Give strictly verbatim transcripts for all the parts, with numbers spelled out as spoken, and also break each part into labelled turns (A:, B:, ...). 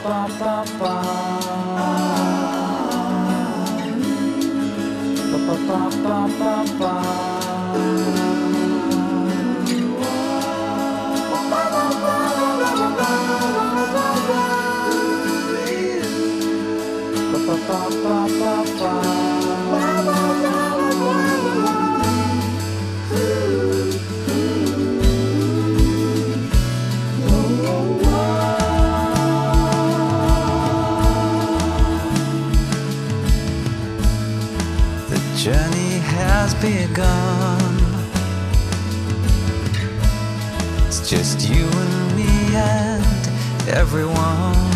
A: Journey has begun. It's just you and me and everyone.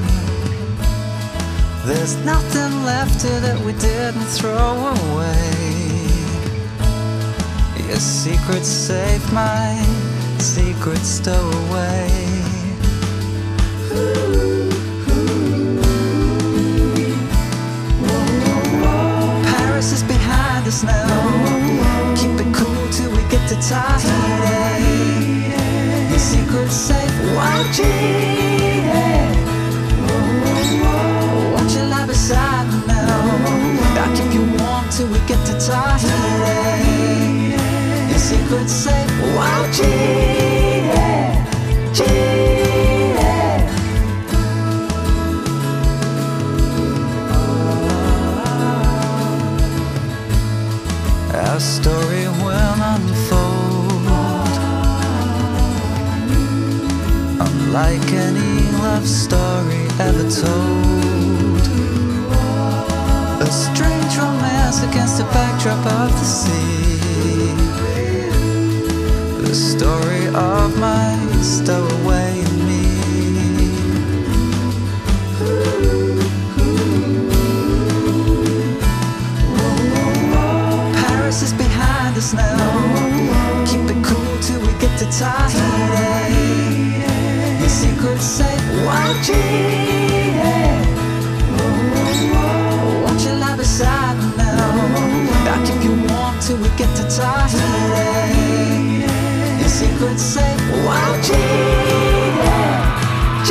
A: There's nothing left here that we didn't throw away. Your secret's safe, my secret's stowaway. Us now. Keep it cool till we get to Tahiti. Your secret's safe, Y G. Watch your lie beside me now. I'll keep you warm till we get to Tahiti. Your secret's safe, Y G. G. Our story will unfold, unlike any love story ever told. A strange romance against the backdrop of the sea. The story of my stowaway and me. Is behind us now. Keep it cool till we get to Tahiti. Your secret's safe, Y G. Watch your lie beside me now. I'll keep you warm till we get to Tahiti. Your secret's safe, Y G. G.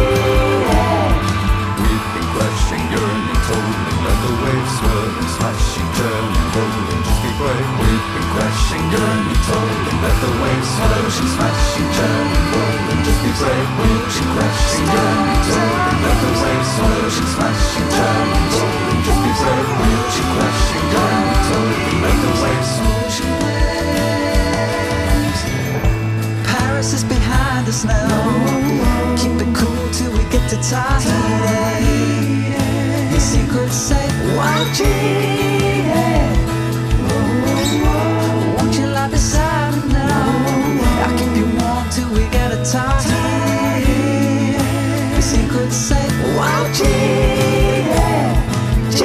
B: We've been crashing, yearning, tolling, let the waves swirl and smashing, turning, rolling. We've been crashing, yearning, tolling, let the waves swirl and smashing, turning, rolling. Just be brave. We've been crashing, yearning, tolling, let the waves swirl and smashing, turning, rolling. Just be brave. We've been crashing, yearning, tolling, let the waves swirl.
A: Paris is behind us now. Keep it cool till we get to Tahiti. Your secret's safe, Y G. Won't you lie beside me now? I'll keep you warm till we get a Tahiti. Your secret's safe, Y G. G.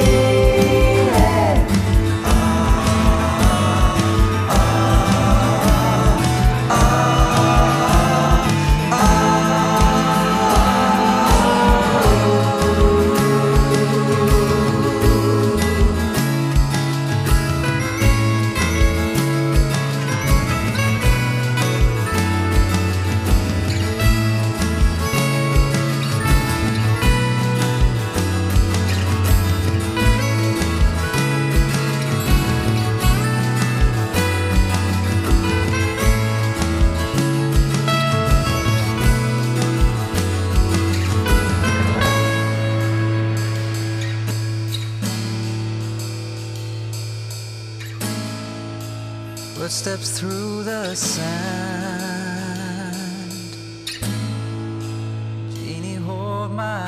A: Footsteps through the sand. Jeannie, hold my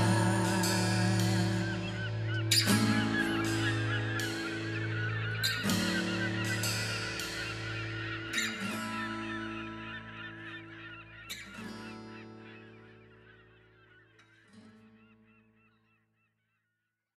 A: hand.